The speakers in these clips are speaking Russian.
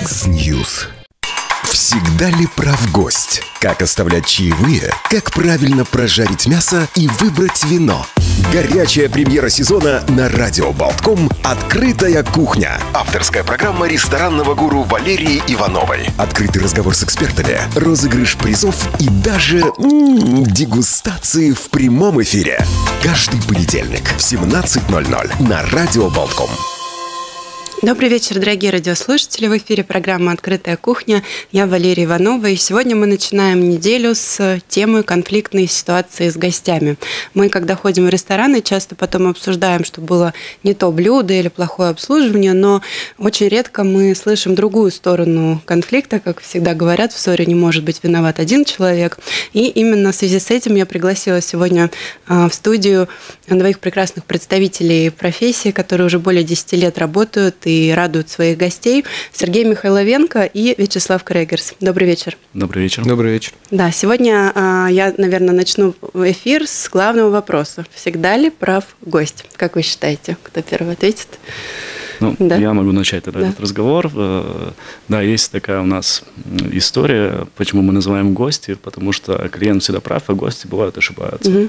X-News. Всегда ли прав гость? Как оставлять чаевые? Как правильно прожарить мясо и выбрать вино? Горячая премьера сезона на Радио Болтком «Открытая кухня». Авторская программа ресторанного гуру Валерии Ивановой. Открытый разговор с экспертами, розыгрыш призов и даже дегустации в прямом эфире. Каждый понедельник в 17:00 на Радио Болтком. Добрый вечер, дорогие радиослушатели. В эфире программа «Открытая кухня». Я Валерия Иванова. И сегодня мы начинаем неделю с темы конфликтной ситуации с гостями. Мы, когда ходим в рестораны, часто потом обсуждаем, что было не то блюдо или плохое обслуживание, но очень редко мы слышим другую сторону конфликта. Как всегда говорят, в ссоре не может быть виноват один человек. И именно в связи с этим я пригласила сегодня в студию двоих прекрасных представителей профессии, которые уже более 10 лет работают и радуют своих гостей. Сергей Михайловенко и Вячеслав Крегерс. Добрый вечер. Добрый вечер. Добрый вечер. Да, сегодня я, наверное, начну эфир с главного вопроса. Всегда ли прав гость? Как вы считаете, кто первый ответит? Да? Я могу начать тогда этот разговор. Да, есть такая у нас история, почему мы называем гости, потому что клиент всегда прав, а гости бывают ошибаются. Угу.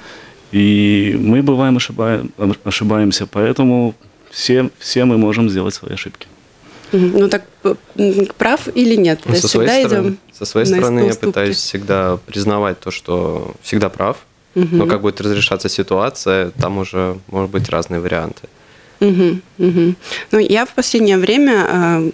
И мы бываем ошибаемся, поэтому все мы можем сделать свои ошибки. Ну так прав или нет? Ну, со своей стороны я пытаюсь всегда признавать то, что всегда прав, но как будет разрешаться ситуация, там уже могут быть разные варианты. Ну, я в последнее время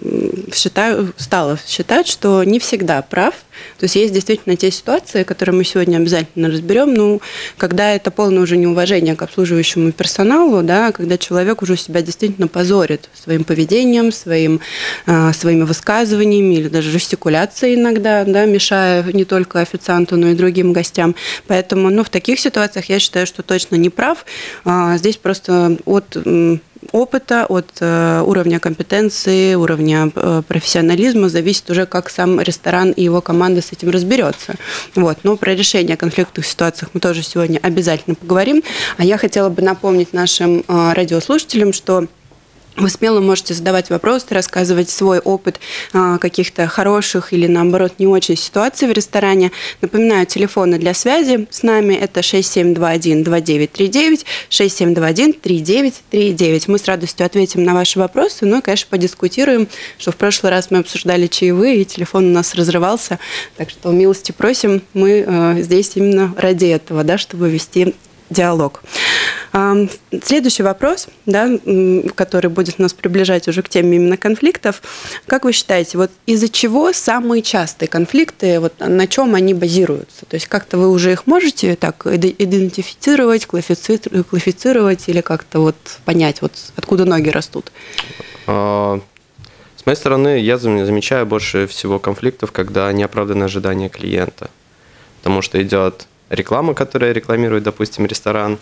стала считать, что не всегда прав. То есть есть действительно те ситуации, которые мы сегодня обязательно разберем, когда это полное уже неуважение к обслуживающему персоналу, да, когда человек уже себя действительно позорит своим поведением, своими высказываниями или даже жестикуляцией иногда, да, мешая не только официанту, но и другим гостям. Поэтому в таких ситуациях я считаю, что точно не прав. Здесь просто от опыта, от уровня компетенции, уровня профессионализма зависит уже, как сам ресторан и его команда с этим разберется. Но про решение конфликтных ситуаций мы тоже сегодня обязательно поговорим. А я хотела бы напомнить нашим радиослушателям, что вы смело можете задавать вопросы, рассказывать свой опыт каких-то хороших или, наоборот, не очень ситуаций в ресторане. Напоминаю, телефоны для связи с нами – это 6721-2939, 6721-3939. Мы с радостью ответим на ваши вопросы, и, конечно, подискутируем, что в прошлый раз мы обсуждали чаевые, и телефон у нас разрывался. Так что милости просим, мы здесь именно ради этого, да, чтобы вести диалог. Следующий вопрос, да, который будет нас приближать уже к теме именно конфликтов. Как вы считаете, из-за чего самые частые конфликты, на чем они базируются? То есть как-то вы уже их можете так идентифицировать, классифицировать или как-то понять, откуда ноги растут? С моей стороны, я замечаю больше всего конфликтов, когда неоправданное ожидание клиента. Потому что идет реклама, которая рекламирует, допустим, ресторан,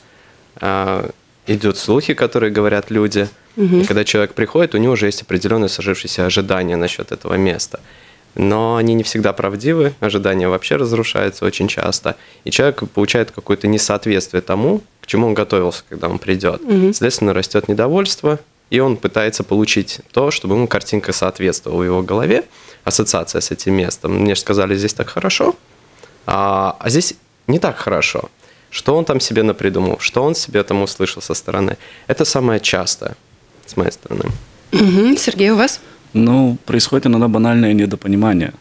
идут слухи, которые говорят люди. И когда человек приходит, у него уже есть определенные сложившиеся ожидания насчет этого места. Но они не всегда правдивы, ожидания вообще разрушаются очень часто. И человек получает какое-то несоответствие тому, к чему он готовился, когда он придет. Следственно, растет недовольство, и он пытается получить то, чтобы ему картинка соответствовала в его голове, ассоциация с этим местом. Мне же сказали, здесь так хорошо, а здесь не так хорошо. Что он там себе напридумал, что он себе там услышал со стороны. Это самое частое с моей стороны. Сергей, у вас? Происходит иногда банальное недопонимание.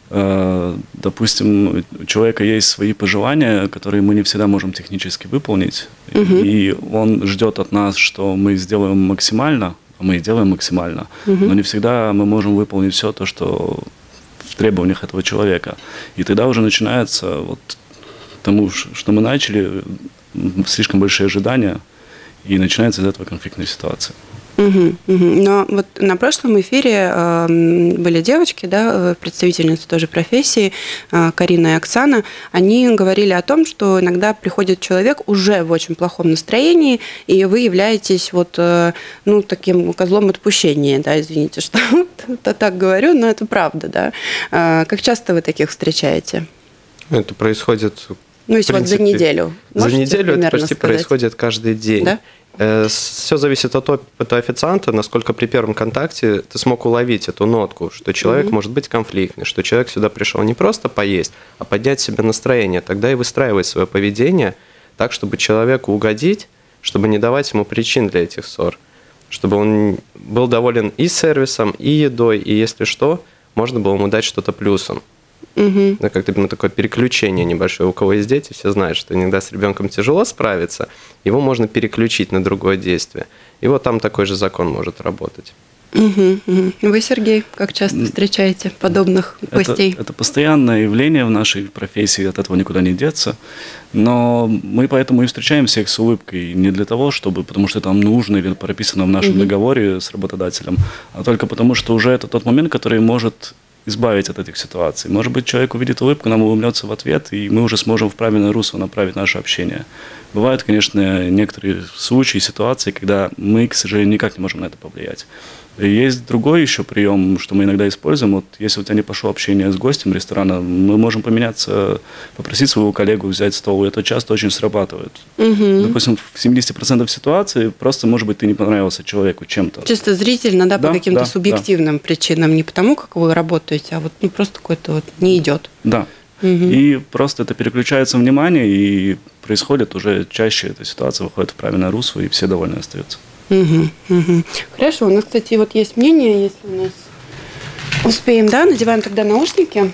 Допустим, у человека есть свои пожелания, которые мы не всегда можем технически выполнить. И он ждет от нас, что мы сделаем максимально, а мы и делаем максимально. Но не всегда мы можем выполнить все то, что в требованиях этого человека. И тогда уже начинается тому, что мы начали, слишком большие ожидания, и начинается из этого конфликтная ситуация. Но на прошлом эфире были девочки, да, представительницы тоже профессии, Карина и Оксана, они говорили о том, что иногда приходит человек уже в очень плохом настроении, и вы являетесь таким козлом отпущения, да, извините, что так говорю, но это правда, да. Как часто вы таких встречаете? Это происходит... Если за неделю. За неделю это почти происходит каждый день. Да? Все зависит от опыта официанта, насколько при первом контакте ты смог уловить эту нотку, что человек может быть конфликтный, что человек сюда пришел не просто поесть, а поднять себе настроение. Тогда и выстраивать свое поведение так, чтобы человеку угодить, чтобы не давать ему причин для этих ссор, чтобы он был доволен и сервисом, и едой, и если что, можно было ему дать что-то плюсом. Да, как-то такое переключение небольшое. У кого есть дети, все знают, что иногда с ребенком тяжело справиться, его можно переключить на другое действие. И вот там такой же закон может работать. Вы, Сергей, как часто встречаете подобных гостей? Это постоянное явление в нашей профессии, от этого никуда не деться. Но мы поэтому и встречаем всех с улыбкой. Не для того, потому что это нам нужно или прописано в нашем договоре с работодателем, а только потому, что уже это тот момент, который может избавить от этих ситуаций. Может быть, человек увидит улыбку, нам улыбнется в ответ, и мы уже сможем в правильное русло направить наше общение. Бывают, конечно, некоторые случаи, ситуации, когда мы, к сожалению, никак не можем на это повлиять. И есть другой еще прием, что мы иногда используем. Вот если у тебя не пошло общение с гостем ресторана, мы можем поменяться, попросить своего коллегу взять стол, и это часто очень срабатывает. Допустим, в 70% ситуаций просто, может быть, ты не понравился человеку чем-то. Чисто зрительно, да, по каким-то субъективным причинам, не потому, как вы работаете, а вот просто какой-то вот не идет. Да. И просто это переключается внимание, и происходит уже чаще эта ситуация, выходит в правильное русло, и все довольны остаются. Хорошо, у нас, кстати, вот есть мнение, если у нас успеем, да, надеваем тогда наушники.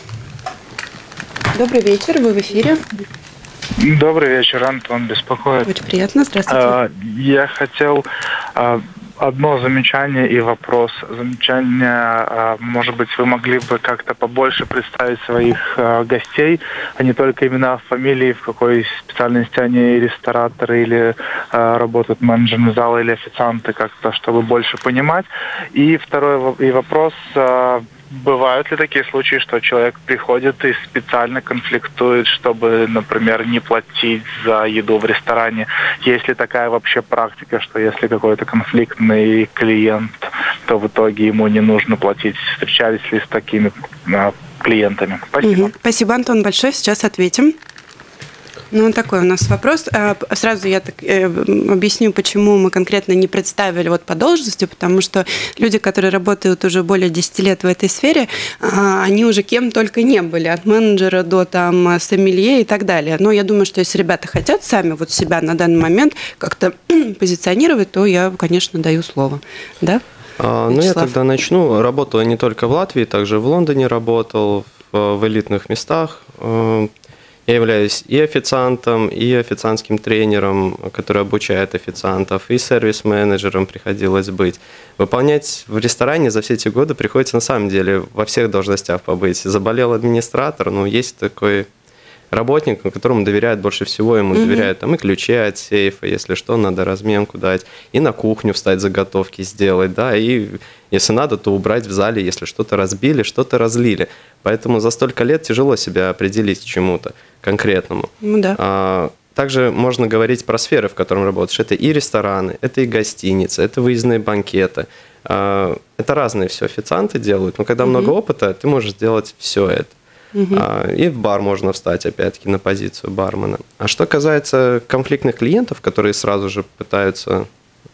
Добрый вечер, вы в эфире. Добрый вечер, Антон беспокоит. Очень приятно, здравствуйте. Я хотел одно замечание и вопрос. Замечание, может быть, вы могли бы как-то побольше представить своих гостей, а не только имена, фамилии, в какой специальности они, рестораторы или работают менеджерами зала или официанты, как-то, чтобы больше понимать. И второй вопрос. Бывают ли такие случаи, что человек приходит и специально конфликтует, чтобы, например, не платить за еду в ресторане? Есть ли такая вообще практика, что если какой-то конфликтный клиент, то в итоге ему не нужно платить? Встречались ли с такими клиентами? Спасибо. Спасибо, Антон, большое. Сейчас ответим. Ну, такой у нас вопрос. Сразу я так объясню, почему мы конкретно не представили вот по должности, потому что люди, которые работают уже более 10 лет в этой сфере, они уже кем только не были, от менеджера до там сомелье и так далее. Но я думаю, что если ребята хотят сами вот себя на данный момент как-то позиционировать, то я, конечно, даю слово. Да? Ну, я тогда начну. Работал не только в Латвии, также в Лондоне работал, в элитных местах. Я являюсь и официантом, и официантским тренером, который обучает официантов, и сервис-менеджером приходилось быть. Выполнять в ресторане за все эти годы приходится на самом деле во всех должностях побыть. Заболел администратор, но есть такой работник, которому доверяют больше всего, ему доверяют там и ключи от сейфа, если что, надо разменку дать, и на кухню встать, заготовки сделать, да, и если надо, то убрать в зале, если что-то разбили, что-то разлили. Поэтому за столько лет тяжело себя определить к чему-то конкретному. Ну, да. Также можно говорить про сферы, в которых работаешь. Это и рестораны, это и гостиницы, это выездные банкеты. Это разные все официанты делают, но когда много опыта, ты можешь сделать все это. И в бар можно встать, опять-таки, на позицию бармена. А что касается конфликтных клиентов, которые сразу же пытаются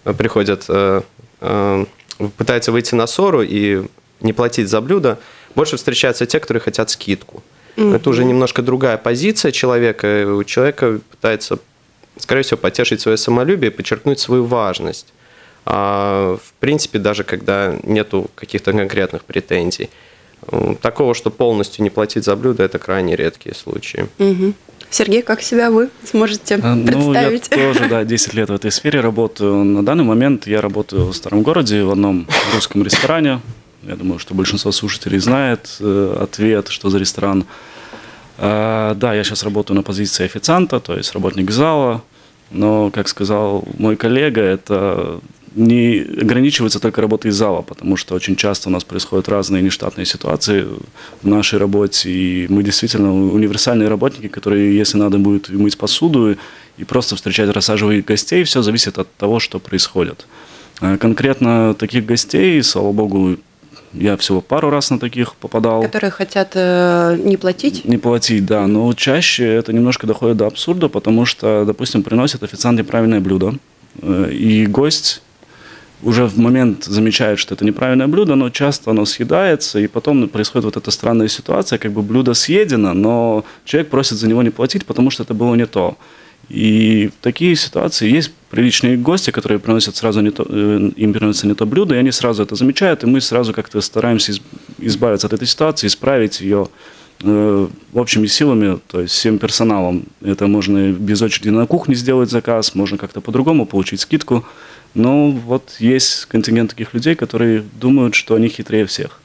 выйти на ссору и не платить за блюдо, больше встречаются те, которые хотят скидку. Это уже немножко другая позиция человека. У человека пытается, скорее всего, потешить свое самолюбие и подчеркнуть свою важность. В принципе, даже когда нету каких-то конкретных претензий. Такого, что полностью не платить за блюдо, это крайне редкие случаи. Сергей, как себя вы сможете представить? Ну, я тоже, 10 лет в этой сфере работаю. На данный момент я работаю в старом городе, в одном русском ресторане. Я думаю, что большинство слушателей знает ответ, что за ресторан. Да, я сейчас работаю на позиции официанта, то есть работник зала. Но, как сказал мой коллега, это не ограничивается только работой зала, потому что очень часто у нас происходят разные нештатные ситуации в нашей работе, и мы действительно универсальные работники, которые, если надо будет мыть посуду и просто встречать, рассаживать гостей, все зависит от того, что происходит. Конкретно таких гостей, слава богу, я всего пару раз на таких попадал. Которые хотят не платить? Не платить, да. Но чаще это немножко доходит до абсурда, потому что, допустим, приносят официант неправильное блюдо. И гость уже в момент замечает, что это неправильное блюдо, но часто оно съедается, и потом происходит вот эта странная ситуация, как бы блюдо съедено, но человек просит за него не платить, потому что это было не то. И в такие ситуации есть приличные гости, которые приносят сразу не то, им приносится не то блюдо, и они сразу это замечают, и мы сразу как-то стараемся избавиться от этой ситуации, исправить ее общими силами, то есть всем персоналом. Это можно без очереди на кухне сделать заказ, можно как-то по-другому получить скидку. Но вот есть контингент таких людей, которые думают, что они хитрее всех.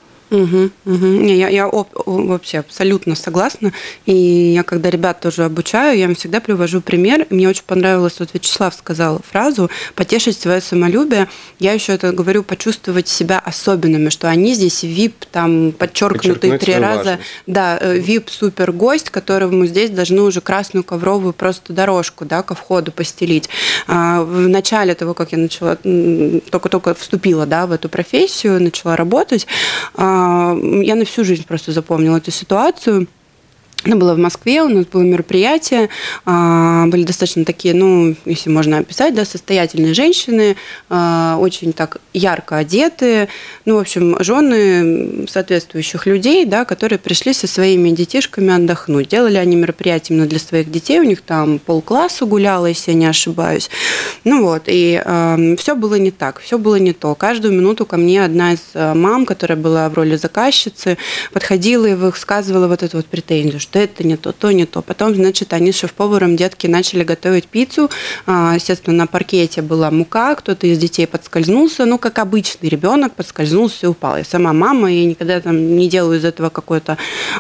Я вообще абсолютно согласна. И я, когда ребят тоже обучаю, я им всегда привожу пример. Мне очень понравилось, вот Вячеслав сказал фразу «потешить свое самолюбие». Я еще это говорю, почувствовать себя особенными, что они здесь VIP, там, подчеркнутые 3 раза. Важность. Да, VIP-супер-гость, которому здесь должны уже красную ковровую просто дорожку, да, ко входу постелить. В начале того, как я начала, только вступила, да, в эту профессию, начала работать, я на всю жизнь просто запомнила эту ситуацию. Она была в Москве, у нас было мероприятие, были достаточно такие, ну, если можно описать, да, состоятельные женщины, очень так ярко одетые, ну, в общем, жены соответствующих людей, да, которые пришли со своими детишками отдохнуть. Делали они мероприятие именно для своих детей, у них там полкласса гуляло, если я не ошибаюсь. Ну вот, и все было не так, все было не то. Каждую минуту ко мне одна из мам, которая была в роли заказчицы, подходила и высказывала вот эту вот претензию, что это не то, то не то. Потом, значит, они с шеф-поваром, детки, начали готовить пиццу. Естественно, на паркете была мука, кто-то из детей подскользнулся, ну, как обычный ребенок, подскользнулся и упал. Я сама мама, и никогда там не делаю из этого какое-то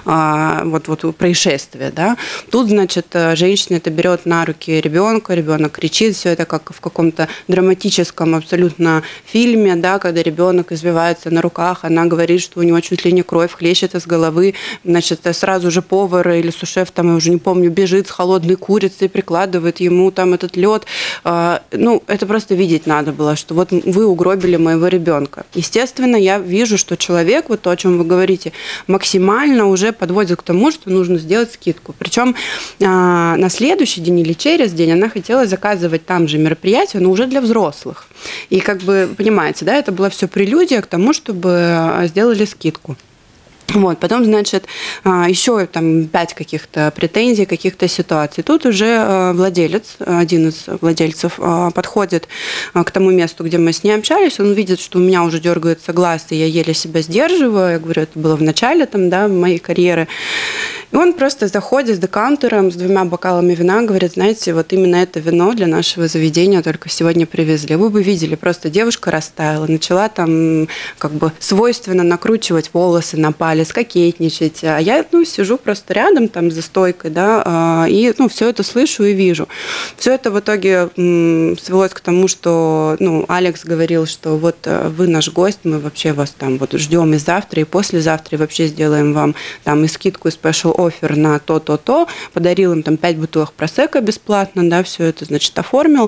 вот происшествие, да. Тут, значит, женщина это берет на руки ребенка, ребенок кричит, все это как в каком-то драматическом абсолютно фильме, да, когда ребенок извивается на руках, она говорит, что у него чуть ли не кровь хлещет из головы, значит, сразу же повар или сушеф, там, я уже не помню, бежит с холодной курицей, прикладывает ему там этот лед. Ну, это просто видеть надо было, что вот вы угробили моего ребенка. Естественно, я вижу, что человек, вот то, о чем вы говорите, максимально уже подводит к тому, что нужно сделать скидку. Причем на следующий день или через день она хотела заказывать там же мероприятие, но уже для взрослых. И как бы, понимаете, да, это была все прелюдия к тому, чтобы сделали скидку. Вот, потом, значит, еще там 5 каких-то претензий, каких-то ситуаций. Тут уже владелец, один из владельцев, подходит к тому месту, где мы с ней общались. Он видит, что у меня уже дергается глаз, и я еле себя сдерживаю. Я говорю, это было в начале там, да, моей карьеры. И он просто заходит с декантером, с 2 бокалами вина, говорит, знаете, вот именно это вино для нашего заведения только сегодня привезли. Вы бы видели, просто девушка растаяла, начала там как бы свойственно накручивать волосы на палец, кокетничать. А я, ну, сижу просто рядом там за стойкой, да, и, ну, все это слышу и вижу. Все это в итоге свелось к тому, что, ну, Алекс говорил, что вот вы наш гость, мы вообще вас там вот ждем и завтра, и послезавтра, и вообще сделаем вам там и скидку, и спешл оффер на то-то-то, подарил им там 5 бутылок просекко бесплатно, да, все это, значит, оформил.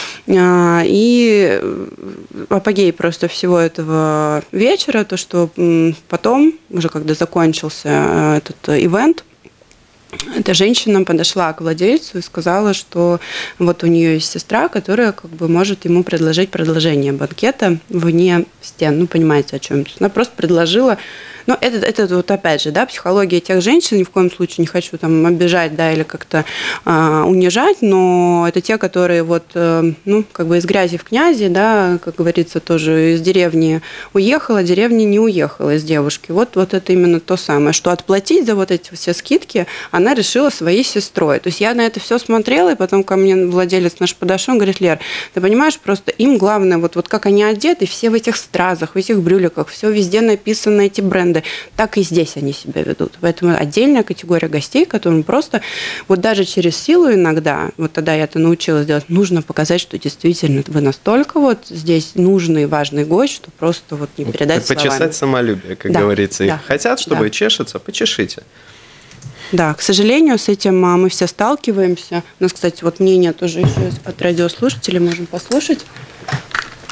И апогей просто всего этого вечера, то, что потом, уже когда закончился этот ивент, эта женщина подошла к владельцу и сказала, что вот у нее есть сестра, которая как бы может ему предложить продолжение банкета вне стен. Ну, понимаете, о чем. Она просто предложила. Но это вот опять же, да, психология тех женщин, ни в коем случае не хочу там обижать, да, или как-то унижать, но это те, которые вот, ну, как бы из грязи в князи, да, как говорится, тоже из деревни уехала, деревни не уехала из девушки. Вот это именно то самое, что отплатить за вот эти все скидки она решила своей сестрой. То есть я на это все смотрела, и потом ко мне владелец наш подошел, он говорит, Лер, ты понимаешь, просто им главное, вот как они одеты, все в этих стразах, в этих брюликах, все везде написано, эти бренды, так и здесь они себя ведут. Поэтому отдельная категория гостей, которым просто вот даже через силу иногда, вот тогда я это научилась делать, нужно показать, что действительно вы настолько вот здесь нужный и важный гость, что просто вот не передать словами. Почесать самолюбие, как говорится. Их хотят, чтобы чешется, почешите. Да, к сожалению, с этим мы все сталкиваемся. У нас, кстати, вот мнение тоже еще от радиослушателей можем послушать.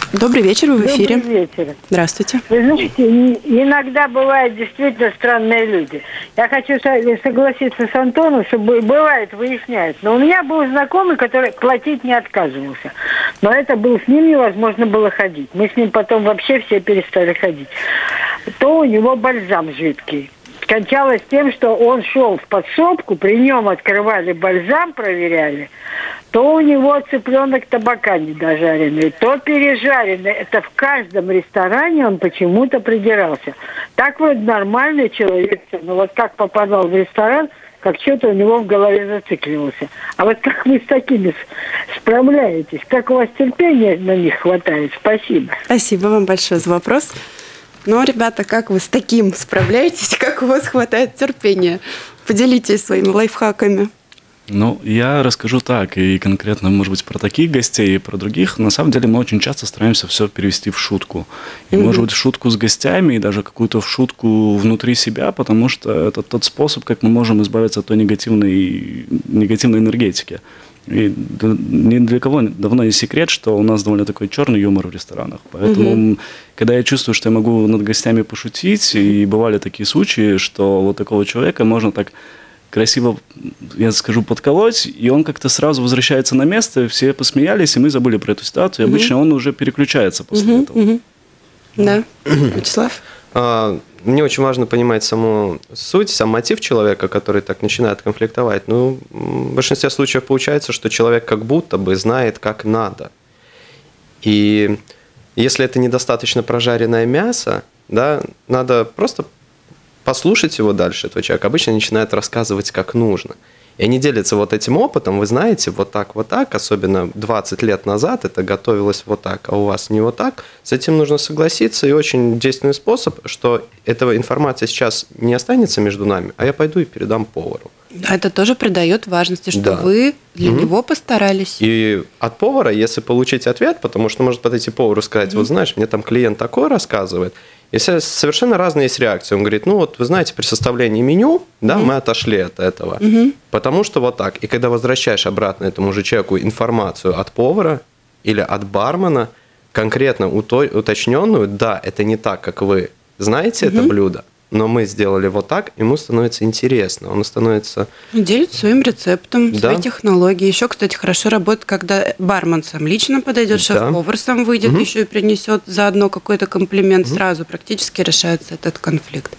Добрый вечер, вы в эфире. Добрый вечер. Здравствуйте. Вы знаете, иногда бывают действительно странные люди. Я хочу согласиться с Антоном, что бывает, выясняет. Но у меня был знакомый, который платить не отказывался. Но это был, с ним невозможно было ходить. Мы с ним потом вообще все перестали ходить. То у него бальзам жидкий. Кончалось тем, что он шел в подсобку, при нем открывали бальзам, проверяли, то у него цыпленок табака недожаренный, то пережаренный. Это в каждом ресторане он почему-то придирался. Так вот нормальный человек, но вот как попадал в ресторан, как что-то у него в голове зацикливался. А вот как вы с такими справляетесь? Как у вас терпения на них хватает? Спасибо. Спасибо вам большое за вопрос. Ну, ребята, как вы с таким справляетесь? Как у вас хватает терпения? Поделитесь своими лайфхаками. Ну, я расскажу так, и конкретно, может быть, про таких гостей и про других. На самом деле мы очень часто стараемся все перевести в шутку. И, может быть, в шутку с гостями, и даже какую-то в шутку внутри себя, потому что это тот способ, как мы можем избавиться от той негативной энергетики. И ни для кого давно не секрет, что у нас довольно такой черный юмор в ресторанах. Поэтому, когда я чувствую, что я могу над гостями пошутить, и бывали такие случаи, что вот такого человека можно так красиво, я скажу, подколоть, и он как-то сразу возвращается на место, все посмеялись, и мы забыли про эту ситуацию, и обычно он уже переключается после этого. Да. Вячеслав? Мне очень важно понимать саму суть, сам мотив человека, который так начинает конфликтовать. Ну, в большинстве случаев получается, что человек как будто бы знает, как надо. И если это недостаточно прожаренное мясо, да, надо просто послушать его дальше, этого человека. Обычно начинает рассказывать, как нужно. И они делятся вот этим опытом, вы знаете, вот так, особенно 20 лет назад это готовилось вот так, а у вас не вот так. С этим нужно согласиться, и очень действенный способ, что эта информация сейчас не останется между нами, а я пойду и передам повару. Да, это тоже придает важности, что вы для него постарались. И от повара, если получить ответ, потому что может подойти повару и сказать, вот знаешь, мне там клиент такой рассказывает, если совершенно разные есть реакции. Он говорит, ну вот вы знаете, при составлении меню, да, мы отошли от этого, потому что вот так. И когда возвращаешь обратно этому же человеку информацию от повара или от бармена, конкретно уточненную, да, это не так, как вы знаете это блюдо, но мы сделали вот так, ему становится интересно, он становится... Делится своим рецептом, своей технологией. Еще, кстати, хорошо работает, когда бармен сам лично подойдет, шеф-повар сам выйдет, еще и принесет заодно какой-то комплимент, сразу практически решается этот конфликт.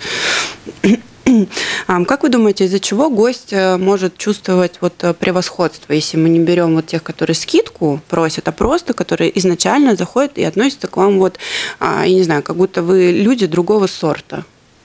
Как вы думаете, из-за чего гость может чувствовать вот превосходство, если мы не берем вот тех, которые скидку просят, а просто которые изначально заходят и относятся к вам вот, я не знаю, как будто вы люди другого сорта?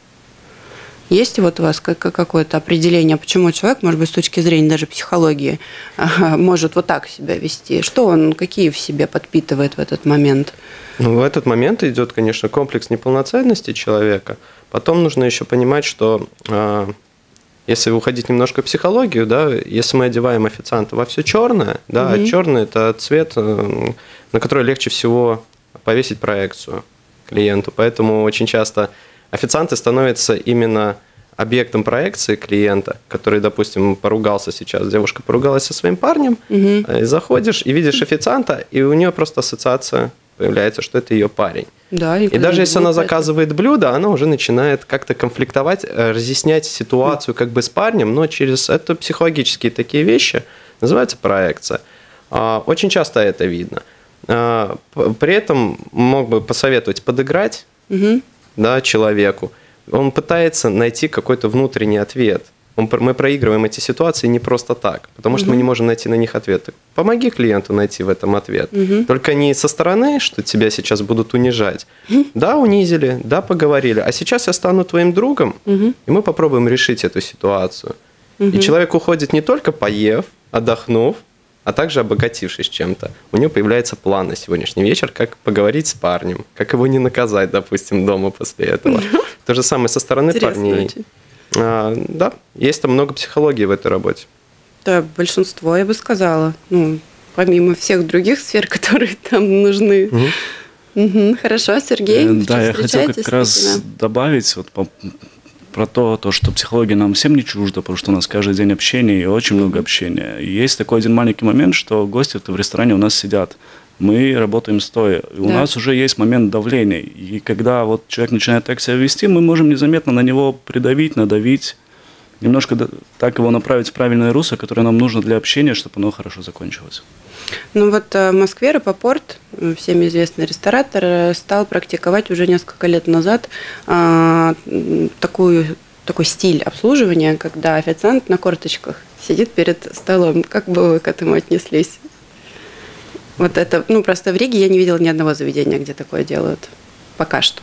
Есть вот у вас какое-то определение, почему человек, может быть, с точки зрения даже психологии, может вот так себя вести? Что он, какие в себе подпитывает в этот момент? Ну, в этот момент идет, конечно, комплекс неполноценности человека. Потом нужно еще понимать, что если уходить немножко в психологию, да, если мы одеваем официанта во все черное, да, а черный – это цвет, на который легче всего повесить проекцию клиенту. Поэтому очень часто официанты становятся именно объектом проекции клиента, который, допустим, поругался сейчас, девушка поругалась со своим парнем, и заходишь и видишь официанта, и у нее просто ассоциация появляется, что это ее парень. Да, и даже если она заказывает блюдо, она уже начинает как-то конфликтовать, разъяснять ситуацию как бы с парнем, но через это психологические такие вещи, называется проекция. Очень часто это видно. При этом мог бы посоветовать подыграть, да, человеку. Он пытается найти какой-то внутренний ответ. Мы проигрываем эти ситуации не просто так, потому что мы не можем найти на них ответы. Помоги клиенту найти в этом ответ. Только не со стороны, что тебя сейчас будут унижать. Да, унизили, да, поговорили, а сейчас я стану твоим другом, и мы попробуем решить эту ситуацию. И человек уходит не только поев, отдохнув, а также обогатившись чем-то. У него появляется план на сегодняшний вечер, как поговорить с парнем, как его не наказать, допустим, дома после этого. То же самое со стороны парней. Да, есть там много психологии в этой работе. Да, большинство, я бы сказала. Ну, помимо всех других сфер, которые там нужны. Хорошо, Сергей, да, я хотел как раз добавить вот про то, что психология нам всем не чужда, потому что у нас каждый день общение и очень много общения. И есть такой один маленький момент, что гости в ресторане у нас сидят мы работаем стоя. И у нас уже есть момент давления. И когда вот человек начинает так себя вести, мы можем незаметно на него придавить, надавить, немножко так его направить в правильное русло, которое нам нужно для общения, чтобы оно хорошо закончилось. Ну вот в Москве Рапопорт, всем известный ресторатор, стал практиковать уже несколько лет назад такой стиль обслуживания, когда официант на корточках сидит перед столом. Как бы вы к этому отнеслись? Вот это, просто в Риге я не видела ни одного заведения, где такое делают. Пока что.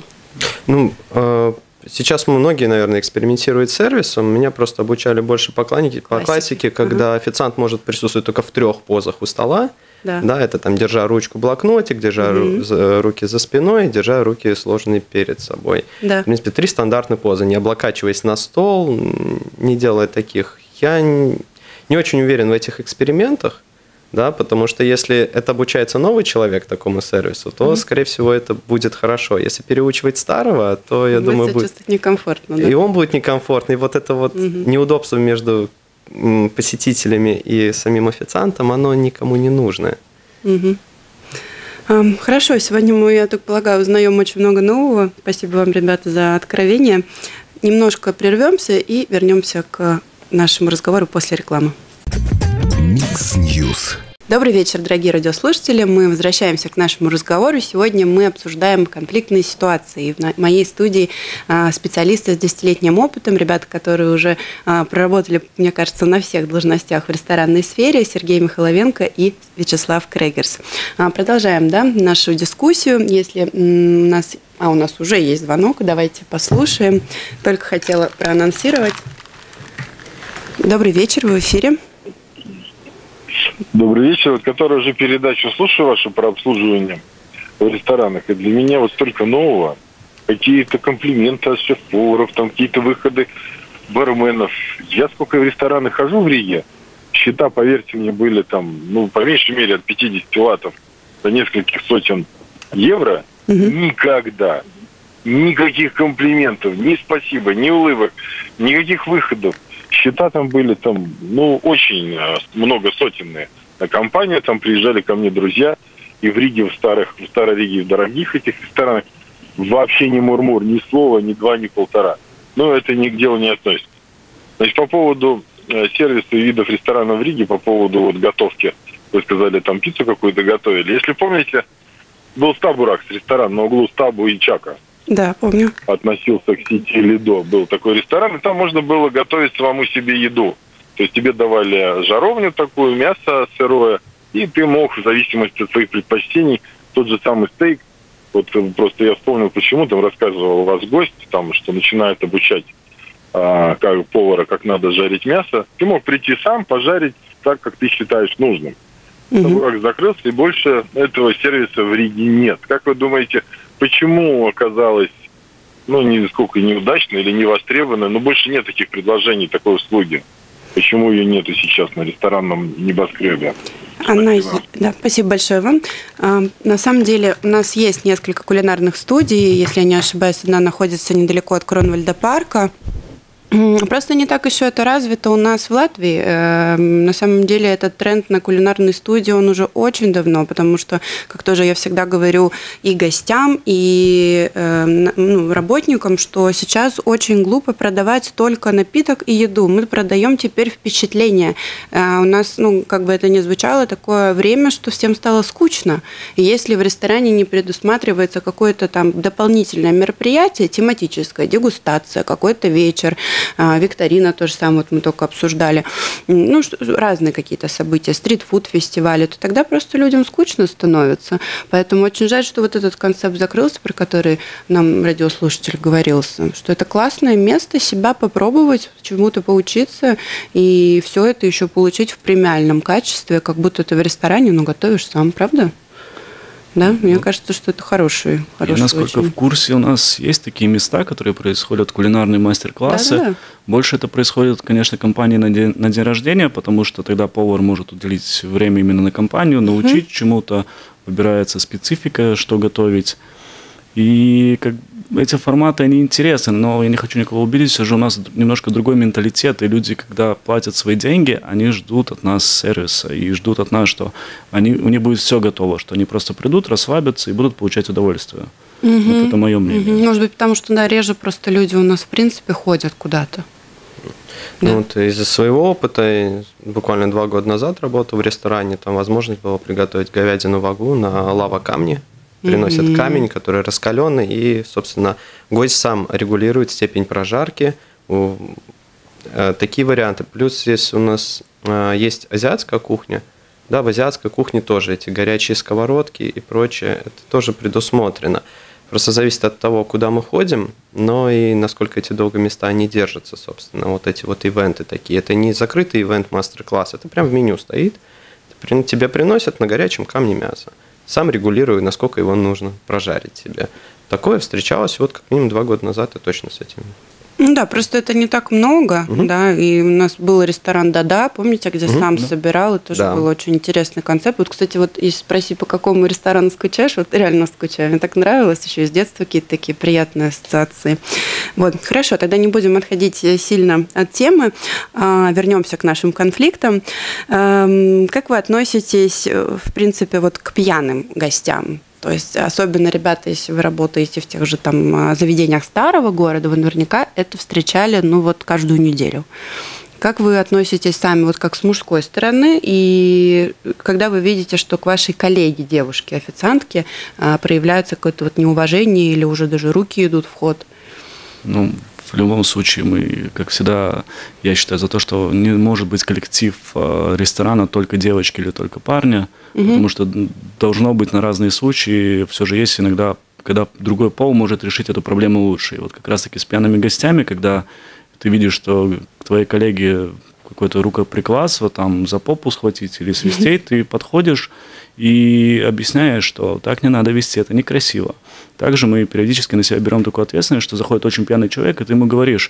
Сейчас многие, наверное, экспериментируют с сервисом. Меня просто обучали больше по классике, когда официант может присутствовать только в 3 позах у стола. Да, это там держа ручку блокнотик, держа руки за спиной, держа руки сложенные перед собой. Да. В принципе, 3 стандартные позы, не облокачиваясь на стол, не делая таких. Я не очень уверен в этих экспериментах. Да, потому что если это обучается новый человек такому сервису, то, скорее всего, это будет хорошо. Если переучивать старого, то, я думаю, будет чувствовать некомфортно. Да? И он будет некомфортный. И вот это вот неудобство между посетителями и самим официантом, оно никому не нужно. Хорошо, сегодня мы, я так полагаю, узнаем очень много нового. Спасибо вам, ребята, за откровение. Немножко прервемся и вернемся к нашему разговору после рекламы. Микс Ньюс. Добрый вечер, дорогие радиослушатели. Мы возвращаемся к нашему разговору. Сегодня мы обсуждаем конфликтные ситуации. В моей студии специалисты с 10-летним опытом, ребята, которые уже проработали, мне кажется, на всех должностях в ресторанной сфере, Сергей Михайловенко и Вячеслав Крегерс. Продолжаем, нашу дискуссию. Если у нас уже есть звонок, давайте послушаем. Только хотела проанонсировать. Добрый вечер, вы в эфире. Добрый вечер. Вот которую уже передачу слушаю вашу про обслуживание в ресторанах. И для меня вот столько нового. Какие-то комплименты от шеф-поваров, там какие-то выходы барменов. Я сколько в рестораны хожу в Риге, счета, поверьте мне, были там, по меньшей мере от 50 латов до нескольких сотен евро. Никогда. Никаких комплиментов, ни спасибо, ни улыбок, никаких выходов. Счета там были очень много сотенные. На компанию там приезжали ко мне друзья. И в Риге, в Старой Риге, в дорогих этих ресторанах вообще ни мурмур, ни слова, ни 2, ни 1,5. Это ни к делу не относится. Значит, по поводу сервиса и видов ресторанов в Риге, по поводу готовки, вы сказали, там пиццу какую-то готовили. Если помните, был Стабуракс, ресторан на углу Стабу и Чака. Да, помню. Относился к сети Лидо. Был такой ресторан, и там можно было готовить самому себе еду. То есть тебе давали жаровню такую, мясо сырое, и ты мог, в зависимости от своих предпочтений, тот же самый стейк. Вот просто я вспомнил, почему там рассказывал у вас гость, что начинает обучать как повара, как надо жарить мясо. Ты мог прийти сам, пожарить так, как ты считаешь нужным. Табурак закрылся, и больше этого сервиса в Риге нет. Как вы думаете, почему оказалось, нисколько неудачно или невостребовано, но больше нет таких предложений, такой услуги? Почему ее нету сейчас на ресторанном небоскребе? Спасибо большое вам. На самом деле у нас есть несколько кулинарных студий. Если я не ошибаюсь, одна находится недалеко от Кронвальда парка. Просто не так еще это развито у нас в Латвии. На самом деле этот тренд на кулинарные студии, он уже очень давно, потому что, как тоже я всегда говорю и гостям, и работникам, что сейчас очень глупо продавать только напиток и еду. Мы продаем теперь впечатление. У нас, как бы это ни звучало, такое время, что всем стало скучно. И если в ресторане не предусматривается какое-то там дополнительное мероприятие, тематическое, дегустация, какой-то вечер, викторина, то же самое, мы только обсуждали, разные какие-то события, стрит-фуд-фестивали, то тогда просто людям скучно становится. Поэтому очень жаль, что вот этот концепт закрылся, про который нам радиослушатель говорил, что это классное место себя попробовать, чему-то поучиться, и все это еще получить в премиальном качестве, как будто ты в ресторане, но готовишь сам, правда? Да, мне кажется, что это хороший насколько очень. В курсе, у нас есть такие места, которые происходят, кулинарные мастер-классы. Да. Больше это происходит, конечно, компании на день рождения, потому что тогда повар может уделить время именно на компанию, научить чему-то, выбирается специфика, что готовить. И эти форматы, они интересны, но я не хочу никого убедить, все же у нас немножко другой менталитет, и люди, когда платят свои деньги, они ждут от нас сервиса, и ждут от нас, что у них будет все готово, что они просто придут, расслабятся и будут получать удовольствие. Вот это мое мнение. Может быть, потому что, да, реже просто люди у нас, в принципе, ходят куда-то. Ну, вот из-за своего опыта, буквально 2 года назад работал в ресторане, там возможность была приготовить говядину вагу на лава-камне. Приносят камень, который раскаленный, и, собственно, гость сам регулирует степень прожарки. Такие варианты. Плюс здесь у нас есть азиатская кухня. Да, в азиатской кухне тоже эти горячие сковородки и прочее, это тоже предусмотрено. Просто зависит от того, куда мы ходим, но и насколько эти долго места не держатся, собственно, вот эти вот ивенты такие. Это не закрытый ивент мастер-класс, это прям в меню стоит. Тебе приносят на горячем камне мясо. Сам регулирую, насколько его нужно прожарить себе. Такое встречалось вот как минимум 2 года назад, и точно с этим. Ну да, просто это не так много, да, и у нас был ресторан «Да-да», помните, где сам собирал, это тоже был очень интересный концепт. Вот, кстати, вот если спроси, по какому ресторану скучаешь, вот реально скучаю, мне так нравилось, еще из детства какие-то такие приятные ассоциации. Вот, хорошо, тогда не будем отходить сильно от темы, вернемся к нашим конфликтам. Как вы относитесь, в принципе, вот к пьяным гостям? То есть, особенно, ребята, если вы работаете в тех же там заведениях старого города, вы наверняка это встречали, ну, вот каждую неделю. Как вы относитесь сами, вот как с мужской стороны, и когда вы видите, что к вашей коллеге, девушке, официантке, проявляется какое-то вот неуважение или уже даже руки идут в ход? Ну, в любом случае, мы, как всегда, я считаю за то, что не может быть коллектив ресторана только девочки или только парня, потому что должно быть на разные случаи. Все же есть иногда, когда другой пол может решить эту проблему лучше. И вот как раз-таки с пьяными гостями, когда ты видишь, что к твоей коллеге какой-то рукоприкладство, там, за попу схватить или свистеть, ты подходишь и объясняешь, что так не надо вести, это некрасиво. Также мы периодически на себя берем такую ответственность, что заходит очень пьяный человек, и ты ему говоришь: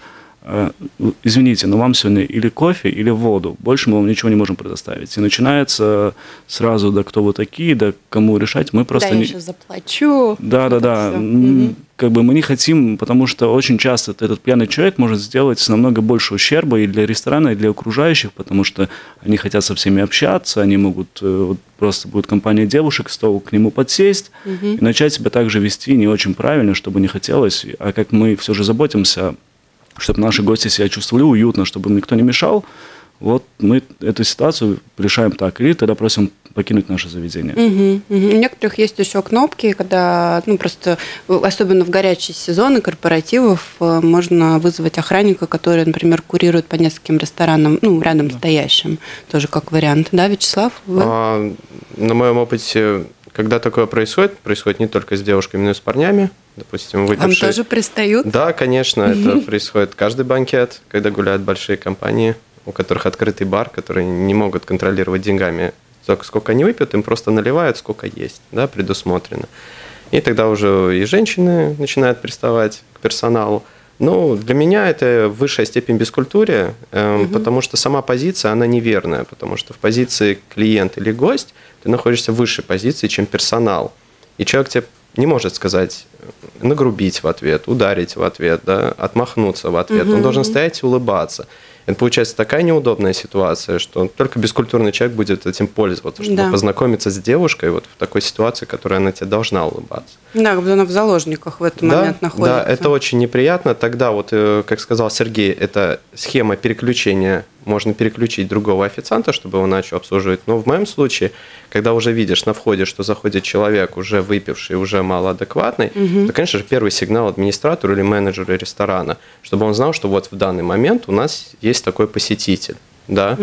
извините, но вам сегодня или кофе, или воду, больше мы вам ничего не можем предоставить. И начинается сразу, да кто вы такие, да кому решать, мы просто... Да, я сейчас заплачу. Да. Как бы мы не хотим, потому что очень часто этот пьяный человек может сделать намного больше ущерба и для ресторана, и для окружающих, потому что они хотят со всеми общаться, они могут, просто будет компания девушек, стол к нему подсесть и начать себя также вести не очень правильно, чтобы не хотелось. А как мы все же заботимся, чтобы наши гости себя чувствовали уютно, чтобы им никто не мешал, вот мы эту ситуацию решаем так. Или тогда просим покинуть наше заведение. У некоторых есть еще кнопки, когда, ну, просто, особенно в горячие сезоны корпоративов, можно вызвать охранника, который, например, курирует по нескольким ресторанам, ну, рядом стоящим. Тоже как вариант. Да, Вячеслав? На моем опыте, когда такое происходит не только с девушками, но и с парнями. Допустим, выпившие. Вам тоже пристают? Да, конечно, это происходит каждый банкет, когда гуляют большие компании, у которых открытый бар, которые не могут контролировать деньгами, сколько они выпьют, им просто наливают, сколько есть, да, предусмотрено. И тогда уже и женщины начинают приставать к персоналу. Ну, для меня это высшая степень бескультурия, потому что сама позиция, она неверная, потому что в позиции клиент или гость ты находишься в высшей позиции, чем персонал. И человек тебе не может сказать, нагрубить в ответ, ударить в ответ, да, отмахнуться в ответ. Он должен стоять и улыбаться. Это получается такая неудобная ситуация, что только бескультурный человек будет этим пользоваться, чтобы познакомиться с девушкой вот в такой ситуации, в которой она тебе должна улыбаться. Да, как будто она в заложниках в этот момент находится. Да, это очень неприятно. Тогда вот, как сказал Сергей, это схема переключения. Можно переключить другого официанта, чтобы его начал обслуживать. Но в моем случае, когда уже видишь на входе, что заходит человек, уже выпивший, уже малоадекватный, то, конечно же, первый сигнал администратору или менеджеру ресторана, чтобы он знал, что вот в данный момент у нас есть такой посетитель. Да?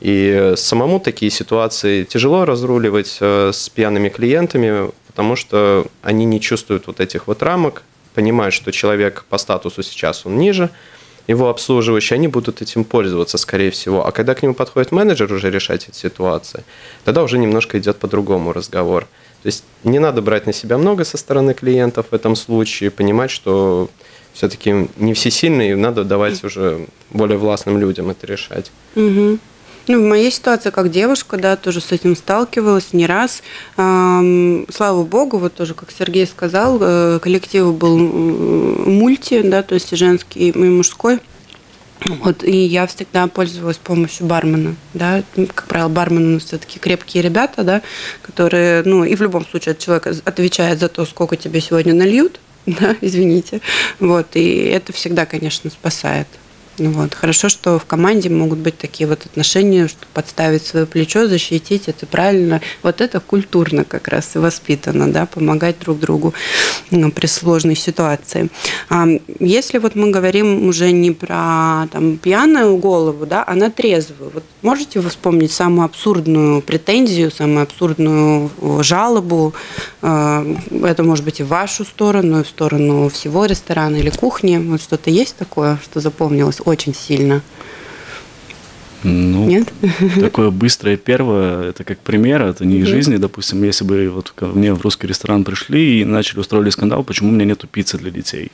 И самому такие ситуации тяжело разруливать с пьяными клиентами, потому что они не чувствуют вот этих вот рамок, понимают, что человек по статусу сейчас он ниже, его обслуживающие, они будут этим пользоваться, скорее всего. А когда к нему подходит менеджер уже решать эти ситуации, тогда уже немножко идет по-другому разговор. То есть не надо брать на себя много со стороны клиентов в этом случае, понимать, что все-таки не всесильные, надо давать уже более властным людям это решать. Ну, в моей ситуации, как девушка, да, тоже с этим сталкивалась не раз. Слава богу, вот тоже, как Сергей сказал, коллектив был мульти, да, то есть и женский, и мужской. Вот, и я всегда пользовалась помощью бармена, да, как правило, бармены все-таки крепкие ребята, да, которые, ну, и в любом случае человек отвечает за то, сколько тебе сегодня нальют, да, извините, вот, и это всегда, конечно, спасает. Вот. Хорошо, что в команде могут быть такие вот отношения, что подставить свое плечо, защитить, это правильно. Вот это культурно как раз и воспитано, да, помогать друг другу, ну, при сложной ситуации. Если вот мы говорим уже не про там, пьяную голову, да, а на трезвую, вот можете вы вспомнить самую абсурдную претензию, самую абсурдную жалобу? Это может быть и в вашу сторону, и в сторону всего ресторана или кухни. Вот что-то есть такое, что запомнилось очень сильно? Ну, нет? Такое быстрое первое, это как пример, это не из жизни. Допустим, если бы вот ко мне в русский ресторан пришли и начали устроили скандал, почему у меня нету пиццы для детей?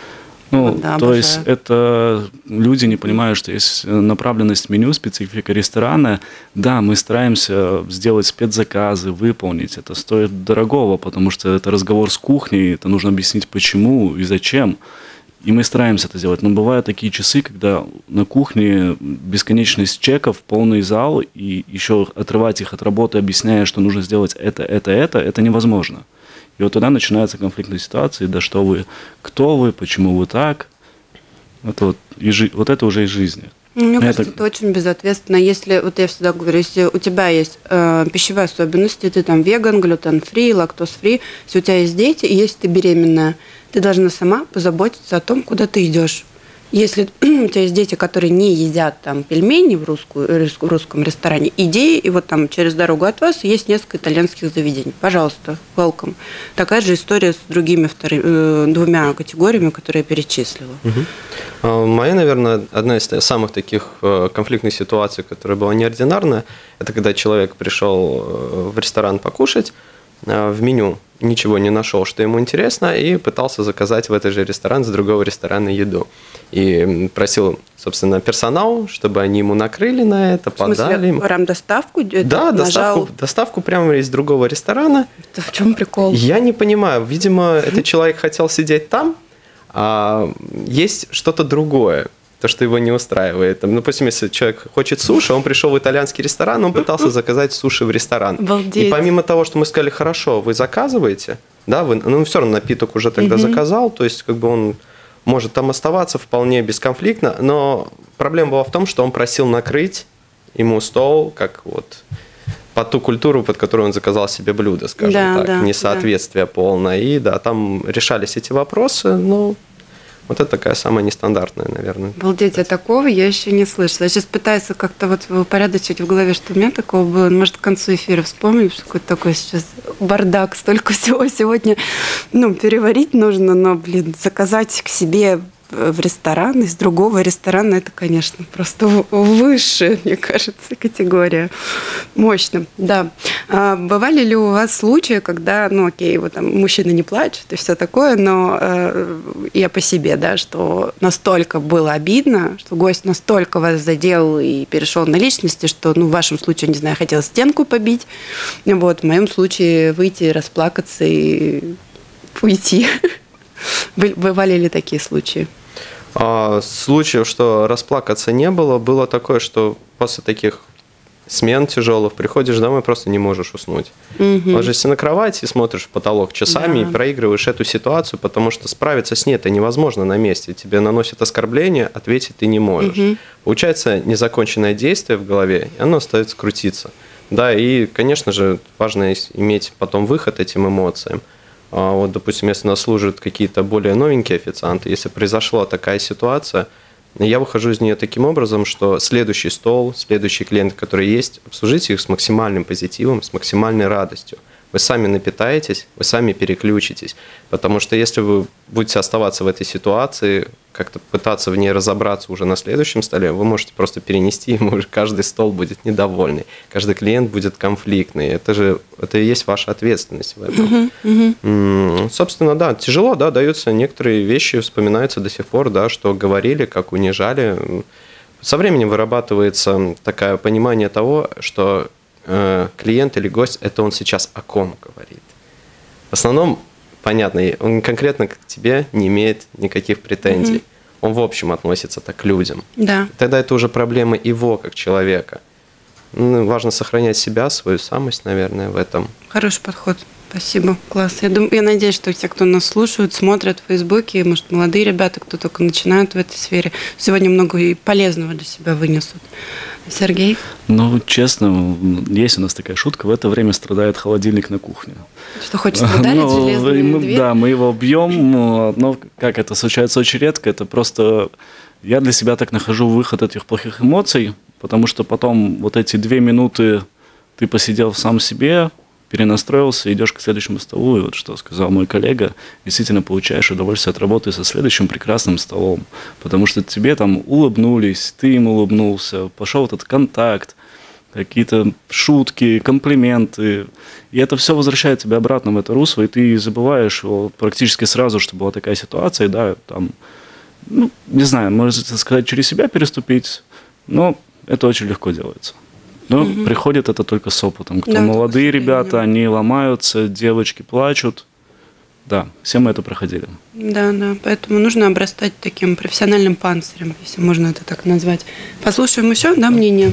Ну, да, то есть это люди не понимают, что есть направленность меню, специфика ресторана. Да, мы стараемся сделать спецзаказы, выполнить. Это стоит дорогого, потому что это разговор с кухней, это нужно объяснить почему и зачем. И мы стараемся это делать. Но бывают такие часы, когда на кухне бесконечность чеков, полный зал, и еще отрывать их от работы, объясняя, что нужно сделать это невозможно. И вот тогда начинаются конфликтные ситуации, да что вы, кто вы, почему вы так. Это вот это уже из жизни. Мне кажется, это очень безответственно. Если, вот я всегда говорю, если у тебя есть пищевые особенности, ты там веган, глютен-фри, лактоз-фри, если у тебя есть дети, и если ты беременная, ты должна сама позаботиться о том, куда ты идешь. Если у тебя есть дети, которые не едят там пельмени в русском ресторане, иди, и вот там через дорогу от вас есть несколько итальянских заведений. Пожалуйста, welcome. Такая же история с другими двумя категориями, которые я перечислила. Моя, наверное, одна из самых таких конфликтных ситуаций, которая была неординарная, это когда человек пришел в ресторан покушать, в меню ничего не нашел, что ему интересно, и пытался заказать в этот же ресторан с другого ресторана еду. И просил, собственно, персонал, чтобы они ему накрыли на это, подали. В смысле, прям доставку? Да, доставку прямо из другого ресторана. Это в чем прикол? Я не понимаю. Видимо, этот человек хотел сидеть там, а есть что-то другое. То, что его не устраивает. Допустим, если человек хочет суши, он пришел в итальянский ресторан, он пытался заказать суши в ресторан. Обалдеть. И помимо того, что мы сказали, хорошо, вы заказываете, да, все равно напиток уже тогда заказал, то есть как бы он может там оставаться вполне бесконфликтно, но проблема была в том, что он просил накрыть ему стол, как вот под ту культуру, под которую он заказал себе блюдо, скажем так, несоответствие полное. И да, там решались эти вопросы, но вот это такая самая нестандартная, наверное. Обалдеть, а такого я еще не слышала. Я сейчас пытаюсь как-то вот упорядочить в голове, что у меня такого было. Может, к концу эфира вспомню, что какой-то такой сейчас бардак, столько всего сегодня, переварить нужно, но, заказать к себе в ресторан из другого ресторана, это, конечно, просто высшая, мне кажется, категория. Мощно, да. А бывали ли у вас случаи, когда, вот там мужчина не плачет и все такое, но я по себе, да, что настолько было обидно, что гость настолько вас задел и перешел на личности, что, в вашем случае, не знаю, хотел стенку побить, в моем случае выйти, расплакаться и уйти. Бывали ли такие случаи? Случаев, что расплакаться не было, было такое, что после таких смен тяжелых приходишь домой, просто не можешь уснуть. Ложишься на кровать и смотришь в потолок часами и проигрываешь эту ситуацию, потому что справиться с ней это невозможно на месте. Тебе наносят оскорбление, ответить ты не можешь. Получается незаконченное действие в голове, и оно остается крутиться. Да, и, конечно же, важно иметь потом выход этим эмоциям. Вот, допустим, если нас служат какие-то более новенькие официанты, если произошла такая ситуация, я выхожу из нее таким образом, что следующий стол, следующие клиенты, которые есть, обслужите их с максимальным позитивом, с максимальной радостью. Вы сами напитаетесь, вы сами переключитесь. Потому что если вы будете оставаться в этой ситуации, как-то пытаться в ней разобраться уже на следующем столе, вы можете просто перенести, ему уже каждый стол будет недовольный, каждый клиент будет конфликтный. Это и есть ваша ответственность в этом. Собственно, да, тяжело, да, даются некоторые вещи, вспоминаются до сих пор, да, что говорили, как унижали. со временем вырабатывается такое понимание того, что клиент или гость, это он сейчас о ком говорит. В основном, понятно, он конкретно к тебе не имеет никаких претензий. Он в общем относится так к людям. Да. Тогда это уже проблема его как человека. Важно сохранять себя, свою самость, наверное, в этом. Хороший подход. Спасибо, класс. Я надеюсь, что те, кто нас слушают, смотрят в Фейсбуке, может, молодые ребята, кто только начинают в этой сфере, сегодня много и полезного для себя вынесут. Сергей? Ну, честно, есть у нас такая шутка, в это время страдает холодильник на кухне. Что хочется ударить железную дверь? Да, мы его бьем, но как это случается очень редко, это просто я для себя так нахожу выход этих плохих эмоций, потому что потом вот эти 2 минуты ты посидел сам себе, перенастроился, идешь к следующему столу, и вот что сказал мой коллега, действительно получаешь удовольствие от работы со следующим прекрасным столом, потому что тебе там улыбнулись, ты им улыбнулся, пошел этот контакт, какие-то шутки, комплименты, и это все возвращает тебя обратно в это русло, и ты забываешь его практически сразу, что была такая ситуация, да, там, ну, не знаю, можно сказать, через себя переступить, но это очень легко делается. Но приходит это только с опытом. Кто молодые ребята, они ломаются, девочки плачут. Да, все мы это проходили. Да, поэтому нужно обрастать таким профессиональным панцирем, если можно это так назвать. Послушаем еще, мнение.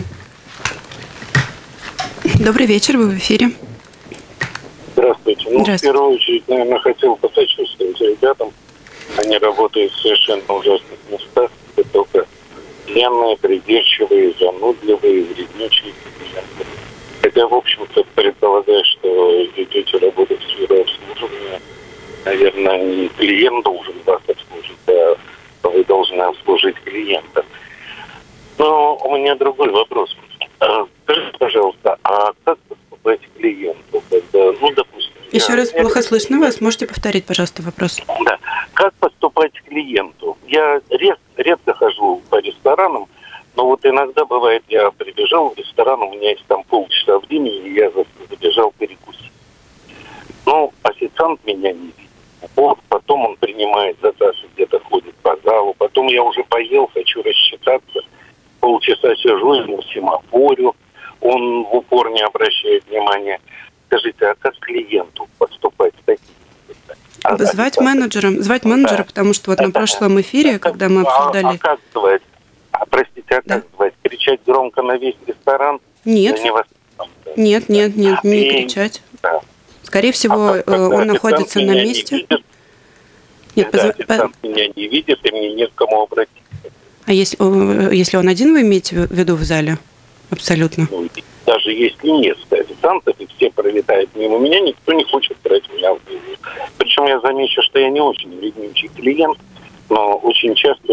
Добрый вечер, вы в эфире. Здравствуйте. В первую очередь, наверное, хотел посочувствовать ребятам. Они работают в совершенно ужасных местах, где только ленные, придирчивые, занудливые, вреднючие клиенты. Хотя, в общем-то, предполагаю, что идете работать в сфере обслуживания. Наверное, не клиент должен вас обслужить, а вы должны обслужить клиента. Но у меня другой вопрос. Скажите, пожалуйста, а как поступать клиенту? Когда, допустим... Еще раз плохо слышно вас. Можете повторить, пожалуйста, вопрос? Да. Как поступать клиенту? Я редко хожу по ресторанам, но вот иногда бывает, я прибежал в ресторан, у меня есть там полчаса времени, и я забежал перекусить. Но официант меня не видит. Вот, потом он принимает заказ, где-то ходит по залу, потом я уже поел, хочу рассчитаться, полчаса сижу, ему семафорю, он в упор не обращает внимания. Скажите, а как клиенту поступать с такими? Звать менеджера, потому что вот на прошлом эфире, когда мы обсуждали... А как звать? Простите, как звать? Кричать громко на весь ресторан? Нет. Нет, не кричать. Да. Скорее всего, он находится на месте. Официант меня не видит, и мне не к кому обратиться. А если он один, вы имеете в виду в зале? Абсолютно. Даже если несколько официантов, и все пролетают мимо меня, никто не хочет брать меня в визу. Причем я замечу, что я не очень вреднючий клиент, но очень часто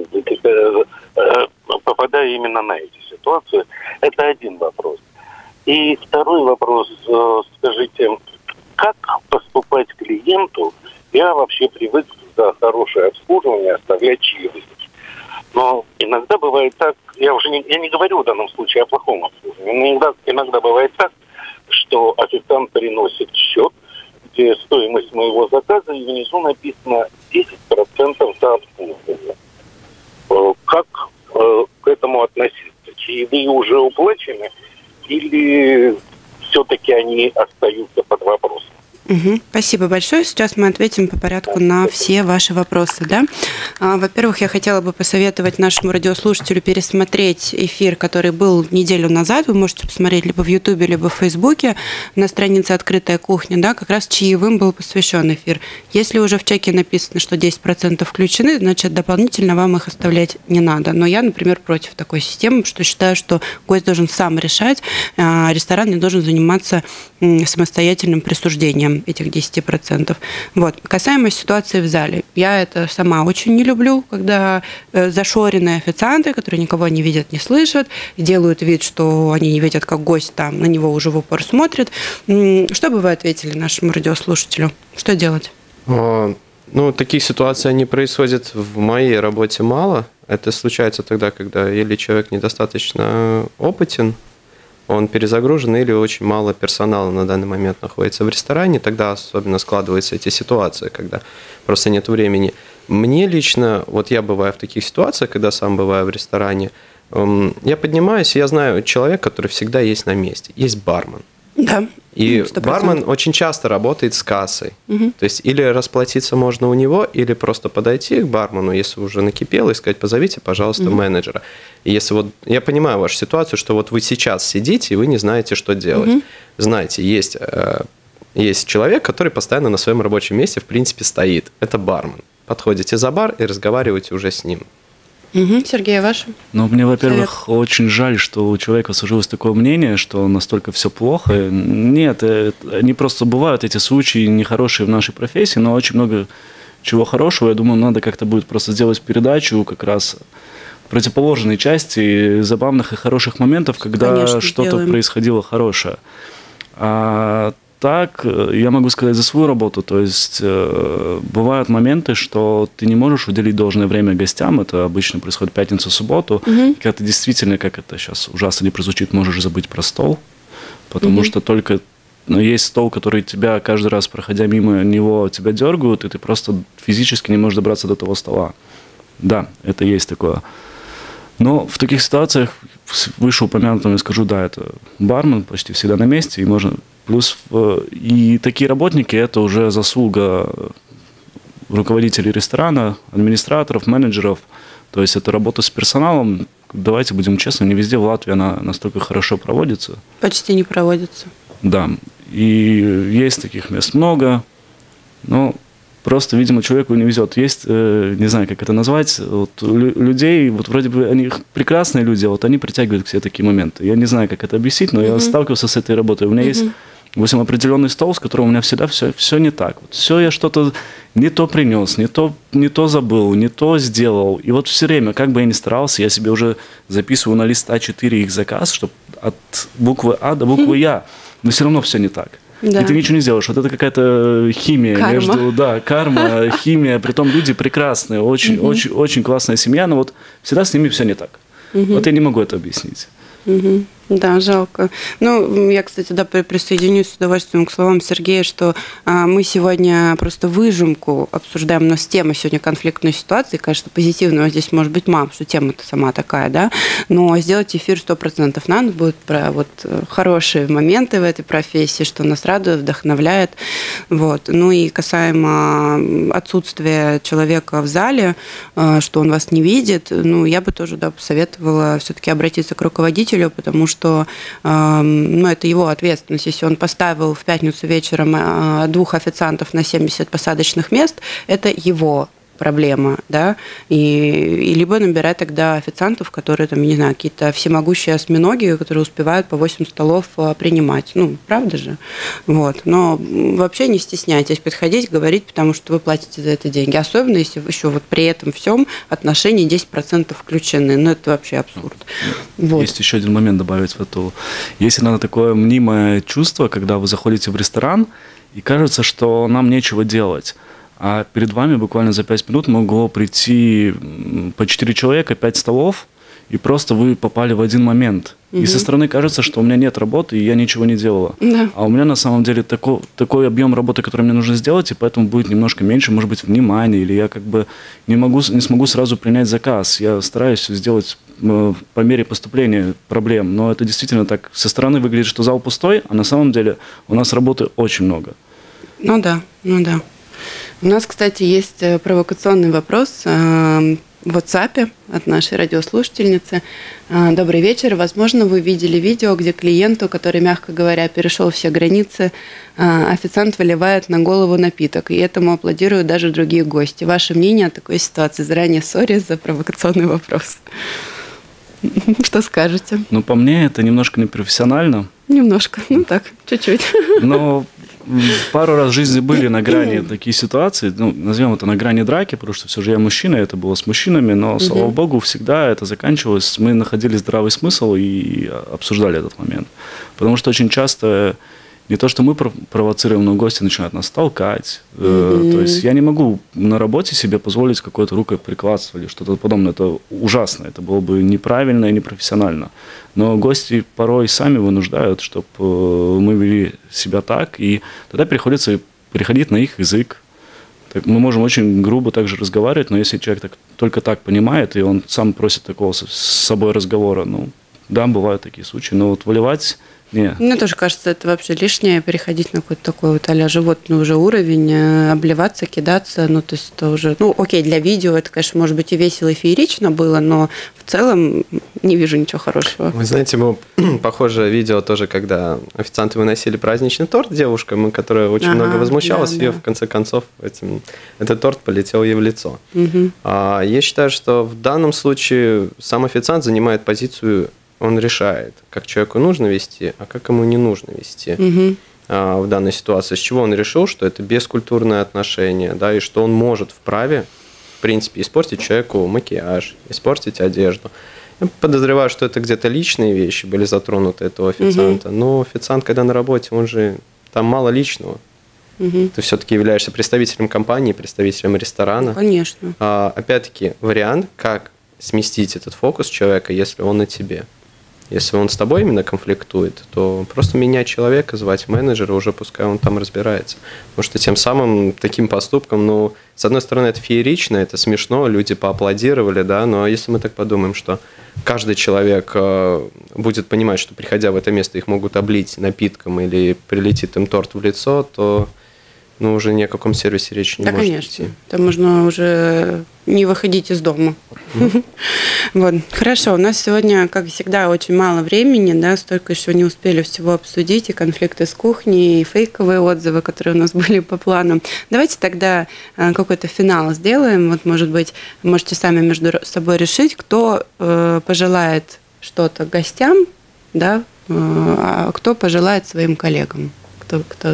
попадаю именно на эти ситуации. Это один вопрос. И второй вопрос. Скажите, как поступать клиенту? Я вообще привык за хорошее обслуживание оставлять чаевые. Но иногда бывает так, я не говорю в данном случае о плохом обслуживании, но иногда бывает так, что официант приносит счет, где стоимость моего заказа, и внизу написано 10% за обслуживание. Как к этому относиться? Чаевые уже уплачены или все-таки они остаются под вопросом? Спасибо большое. Сейчас мы ответим по порядку на все ваши вопросы. Да? Во-первых, я хотела бы посоветовать нашему радиослушателю пересмотреть эфир, который был неделю назад. Вы можете посмотреть либо в Ютубе, либо в Фейсбуке на странице «Открытая кухня». Да? Как раз чаевым был посвящен эфир. Если уже в чеке написано, что 10% включены, значит, дополнительно вам их оставлять не надо. Но я, например, против такой системы, что считаю, что гость должен сам решать, а ресторан не должен заниматься самостоятельным присуждением этих 10%. Вот. Касаемо ситуации в зале. Я это сама очень не люблю, когда зашоренные официанты, которые никого не видят, не слышат, делают вид, что они не видят, как гость там на него уже в упор смотрит. Что бы вы ответили нашему радиослушателю? Что делать? Такие ситуации, они происходят в моей работе мало. Это случается тогда, когда или человек недостаточно опытен, он перезагружен, или очень мало персонала на данный момент находится в ресторане, тогда особенно складываются эти ситуации, когда просто нет времени. Мне лично, вот я бываю в таких ситуациях, когда сам бываю в ресторане, Я поднимаюсь, и я знаю человека, который всегда есть на месте. Есть бармен. Да. И 100%. бармен очень часто работает с кассой. То есть или расплатиться можно у него, или просто подойти к бармену, если уже накипело, и сказать: позовите, пожалуйста, менеджера. И если вот я понимаю вашу ситуацию, что вот вы сейчас сидите, и вы не знаете, что делать. Знаете, есть человек, который постоянно на своем рабочем месте, в принципе, стоит. Это бармен. Подходите за бар и разговариваете уже с ним. Сергей, ваше? Ну, мне, во-первых, очень жаль, что у человека сложилось такое мнение, что настолько все плохо. Нет, они просто бывают, эти случаи, нехорошие в нашей профессии, но очень много чего хорошего. Я думаю, надо как-то будет просто сделать передачу как раз противоположной части забавных и хороших моментов, когда что-то происходило хорошее. А так, я могу сказать за свою работу, то есть бывают моменты, что ты не можешь уделить должное время гостям, это обычно происходит в пятницу-субботу, когда ты действительно, как это сейчас ужасно не прозвучит, можешь забыть про стол, потому что только есть стол, который тебя каждый раз, проходя мимо него, тебя дергают, и ты просто физически не можешь добраться до того стола. Да, это есть такое. Но в таких ситуациях, вышеупомянутым я скажу, да, это бармен почти всегда на месте, и можно... Плюс и такие работники – это уже заслуга руководителей ресторана, администраторов, менеджеров. То есть это работа с персоналом. Давайте будем честны, не везде в Латвии она настолько хорошо проводится. Почти не проводится. Да. И есть таких мест много, но просто, видимо, человеку не везет. Есть, не знаю, как это назвать, вот людей, вот вроде бы они прекрасные люди, а вот они притягивают к себе такие моменты. Я не знаю, как это объяснить, но я сталкивался с этой работой. У меня есть, в общем, определенный стол, с которым у меня всегда все не так. Вот все я что-то не то принес, не то забыл, не то сделал. И вот все время, как бы я ни старался, я себе уже записываю на лист А4 их заказ, чтобы от буквы А до буквы Я, но все равно все не так. Да. И ты ничего не сделаешь. Вот это какая-то химия карма. между... Да, карма, химия. Притом люди прекрасные, очень классная семья, но вот всегда с ними все не так. Вот я не могу это объяснить. Да, жалко. Ну, я, кстати, да, присоединюсь с удовольствием к словам Сергея, что мы сегодня просто выжимку обсуждаем, но с темой сегодня конфликтной ситуации, конечно, позитивного здесь может быть мало, что тема-то сама такая, да, но сделать эфир 100% надо будет про вот хорошие моменты в этой профессии, что нас радует, вдохновляет, вот. Ну и касаемо отсутствия человека в зале, что он вас не видит, ну, я бы тоже, да, посоветовала все-таки обратиться к руководителю, потому что это его ответственность. Если он поставил в пятницу вечером 2 официантов на 70 посадочных мест, это его проблема, да, и либо набирать тогда официантов, которые, там, не знаю, какие-то всемогущие осьминоги, которые успевают по 8 столов принимать. Ну, правда же? Вот. Но вообще не стесняйтесь подходить, говорить, потому что вы платите за это деньги. Особенно, если еще вот при этом всем отношения 10% включены. Ну, это вообще абсурд. Вот. Есть еще один момент добавить в эту. Есть иногда такое мнимое чувство, когда вы заходите в ресторан, и кажется, что нам нечего делать. А перед вами буквально за 5 минут могло прийти по 4 человека, 5 столов, и просто вы попали в один момент. И со стороны кажется, что у меня нет работы, и я ничего не делала. Да. А у меня на самом деле такой объем работы, который мне нужно сделать, и поэтому будет немножко меньше, может быть, внимания, или я как бы не смогу сразу принять заказ. Я стараюсь все сделать по мере поступления проблем, но это действительно так со стороны выглядит, что зал пустой, а на самом деле у нас работы очень много. Ну да. У нас, кстати, есть провокационный вопрос в WhatsApp от нашей радиослушательницы. Добрый вечер. Возможно, вы видели видео, где клиенту, который, мягко говоря, перешел все границы, официант выливает на голову напиток, и этому аплодируют даже другие гости. Ваше мнение о такой ситуации? Заранее сори за провокационный вопрос. Что скажете? Ну, по мне, это немножко непрофессионально. Немножко, так, чуть-чуть. Но пару раз в жизни были на грани такие ситуации, ну, назовем это на грани драки, потому что все же я мужчина, это было с мужчинами, но, слава богу, всегда это заканчивалось, мы находили здравый смысл и обсуждали этот момент. Потому что очень часто не то, что мы провоцируем, но гости начинают нас толкать. То есть я не могу на работе себе позволить какое-то рукоприкладство или что-то подобное. Это ужасно, это было бы неправильно и непрофессионально. Но гости порой сами вынуждают, чтобы мы вели себя так, и тогда приходится переходить на их язык. Мы можем очень грубо также разговаривать, но если человек только так понимает, и он сам просит такого с собой разговора, да, бывают такие случаи, но вот выливать... Не. Мне тоже кажется, это вообще лишнее, переходить на какой-то такой вот а-ля животный уже уровень, обливаться, кидаться, то есть это уже, окей, для видео это, конечно, может быть и весело, и феерично было, но в целом не вижу ничего хорошего. Вы знаете, было похожее видео тоже, когда официанты выносили праздничный торт девушкам, которая очень много возмущалась, и в конце концов этот торт полетел ей в лицо. Я считаю, что в данном случае сам официант занимает позицию. Он решает, как человеку нужно вести, а как ему не нужно вести в данной ситуации. С чего он решил, что это бескультурное отношение, да, и что он может вправе, в принципе, испортить человеку макияж, испортить одежду. Я подозреваю, что это где-то личные вещи были затронуты этого официанта, но официант, когда на работе, он же, там мало личного. Ты все-таки являешься представителем компании, представителем ресторана. Конечно. Опять-таки, вариант, как сместить этот фокус человека, если он на тебе. Если он с тобой именно конфликтует, то просто менять человека, звать менеджера, уже пускай он там разбирается. Потому что тем самым таким поступком, с одной стороны, это феерично, это смешно, люди поаплодировали, да, но если мы так подумаем, что каждый человек будет понимать, что, приходя в это место, их могут облить напитком или прилетит им торт в лицо, то уже ни о каком сервисе речи не может идти. Там можно уже не выходить из дома. Вот. Хорошо, у нас сегодня, как всегда, очень мало времени, да, столько еще не успели всего обсудить, и конфликты с кухней, и фейковые отзывы, которые у нас были по плану. Давайте тогда какой-то финал сделаем. Вот, может быть, можете сами между собой решить, кто пожелает что-то гостям, да, а кто пожелает своим коллегам. Кто...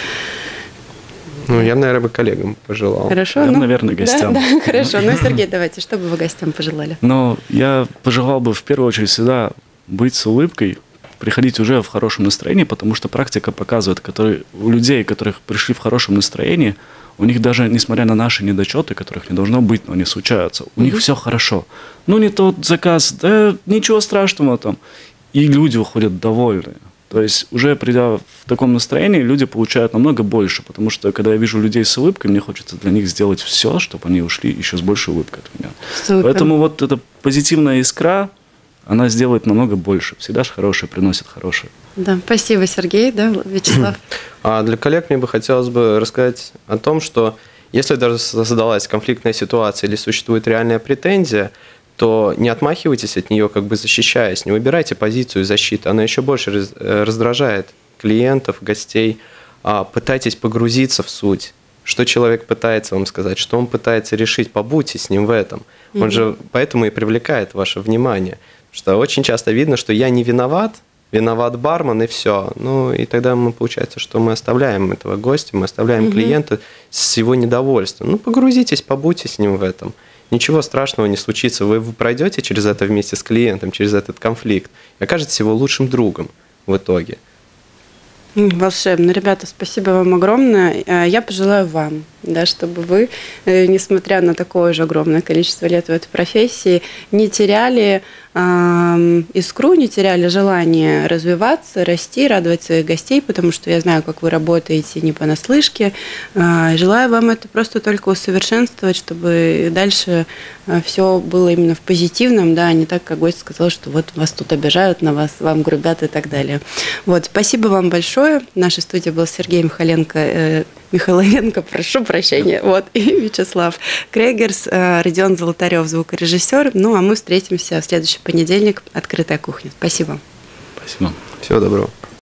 Я, наверное, бы коллегам пожелал. Хорошо. Я, наверное, гостям. Да, хорошо. Сергей, давайте, что бы вы гостям пожелали? Я пожелал бы в первую очередь всегда быть с улыбкой, приходить уже в хорошем настроении, потому что практика показывает, у людей, которых пришли в хорошем настроении, у них даже, несмотря на наши недочеты, которых не должно быть, но они случаются, у них все хорошо. Не тот заказ, да ничего страшного там. И люди уходят довольные. То есть уже придя в таком настроении, люди получают намного больше, потому что когда я вижу людей с улыбкой, мне хочется для них сделать все, чтобы они ушли еще с большей улыбкой от меня. Супер. Поэтому вот эта позитивная искра, она сделает намного больше. Всегда же хорошее приносит хорошее. Да, спасибо, Сергей, да, Вячеслав. А для коллег мне бы хотелось бы рассказать о том, что если даже создалась конфликтная ситуация или существует реальная претензия, то не отмахивайтесь от нее, как бы защищаясь, не выбирайте позицию защиты, она еще больше раздражает клиентов, гостей. Пытайтесь погрузиться в суть, что человек пытается вам сказать, что он пытается решить, побудьте с ним в этом. Он же поэтому и привлекает ваше внимание, что очень часто видно, что я не виноват, виноват бармен и все. И тогда получается, что мы оставляем этого гостя, мы оставляем клиента с его недовольством. Погрузитесь, побудьте с ним в этом. Ничего страшного не случится. Вы пройдете через это вместе с клиентом, через этот конфликт, и окажетесь его лучшим другом в итоге. Волшебно. Ребята, спасибо вам огромное. Я пожелаю вам, да, чтобы вы, несмотря на такое же огромное количество лет в этой профессии, не теряли искру, не теряли желание развиваться, расти, радовать своих гостей, потому что я знаю, как вы работаете не понаслышке. Желаю вам это просто только усовершенствовать, чтобы дальше все было именно в позитивном, да, а не так, как гость сказал, что вот вас тут обижают, на вас, вам грубят и так далее. Вот, спасибо вам большое. В нашей студии был Сергей Михайловенко, прошу прощения, и Вячеслав Крейгерс, Родион Золотарев, звукорежиссер. А мы встретимся в следующий понедельник. Открытая кухня. Спасибо. Спасибо. Всего доброго.